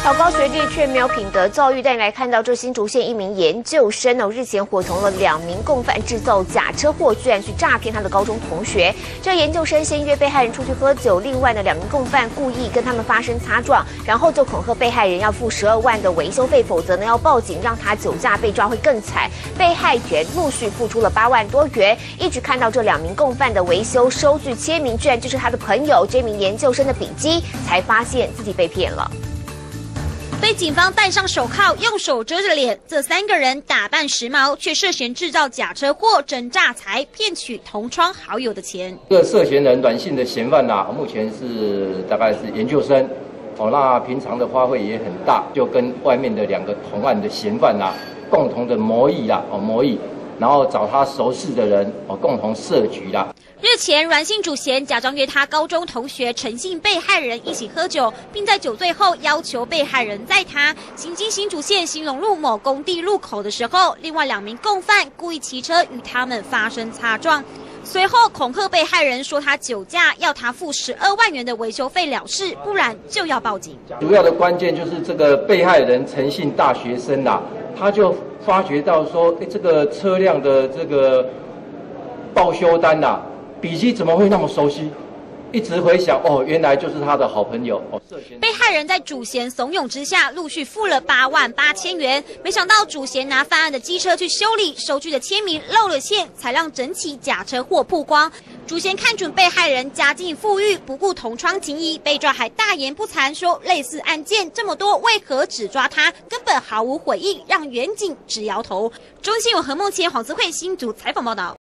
好高学历却没有品德教育，带你来看到这新竹县一名研究生日前伙同了2名共犯制造假车祸，居然去诈骗他的高中同学。这研究生先约被害人出去喝酒，另外2名共犯故意跟他们发生擦撞，然后就恐吓被害人要付12万的维修费，否则要报警让他酒驾被抓会更惨。被害人陆续付出了8万多元，一直看到这2名共犯的维修收据签名，居然就是他的朋友这名研究生的笔迹，才发现自己被骗了。 被警方戴上手铐，用手遮着脸，这3个人打扮时髦，却涉嫌制造假车祸、真诈财，骗取同窗好友的钱。 这个涉嫌人软性的嫌犯目前大概是研究生，那平常的花费也很大，就跟外面的2个同案的嫌犯共同的谋议然后找他熟识的人共同设局啦。 日前，阮姓主嫌假装约他高中同学陈姓被害人一起喝酒，并在酒醉后要求被害人载他行经新竹县兴隆路某工地路口的时候，另外2名共犯故意骑车与他们发生擦撞，随后恐吓被害人说他酒驾，要他付12万元的维修费了事，不然就要报警。 主要的关键就是这个被害人陈姓大学生他就发觉到说，这个车辆的这个报修单笔迹怎么会那么熟悉？一直回想，原来就是他的好朋友。 被害人在主嫌怂恿之下，陆续付了8万8千元。没想到主嫌拿犯案的机车去修理，收据的签名露了馅，才让整起假车祸曝光。主嫌看准被害人家境富裕，不顾同窗情谊，被抓还大言不惭说类似案件这么多，为何只抓他？根本毫无悔意，让远警直摇头。中新闻何梦谦、黄姿慧新竹采访报道。